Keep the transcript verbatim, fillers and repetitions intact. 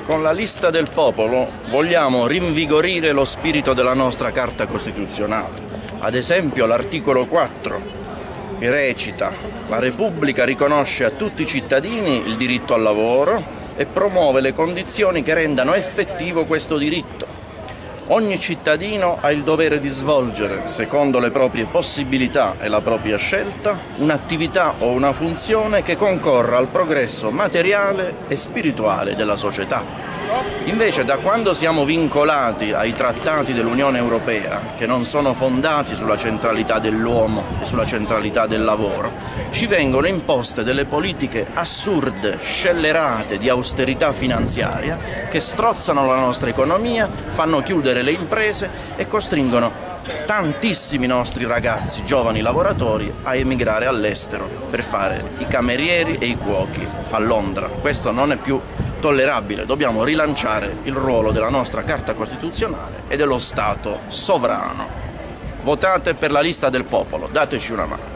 Con la lista del popolo vogliamo rinvigorire lo spirito della nostra Carta Costituzionale. Ad esempio l'articolo quattro, che recita: la Repubblica riconosce a tutti i cittadini il diritto al lavoro e promuove le condizioni che rendano effettivo questo diritto. Ogni cittadino ha il dovere di svolgere, secondo le proprie possibilità e la propria scelta, un'attività o una funzione che concorra al progresso materiale e spirituale della società. Invece, da quando siamo vincolati ai trattati dell'Unione Europea, che non sono fondati sulla centralità dell'uomo e sulla centralità del lavoro, ci vengono imposte delle politiche assurde, scellerate di austerità finanziaria che strozzano la nostra economia, fanno chiudere le imprese e costringono tantissimi nostri ragazzi, giovani lavoratori, a emigrare all'estero per fare i camerieri e i cuochi a Londra. Questo non è più tollerabile, dobbiamo rilanciare il ruolo della nostra Carta Costituzionale e dello Stato sovrano. Votate per la lista del popolo, dateci una mano.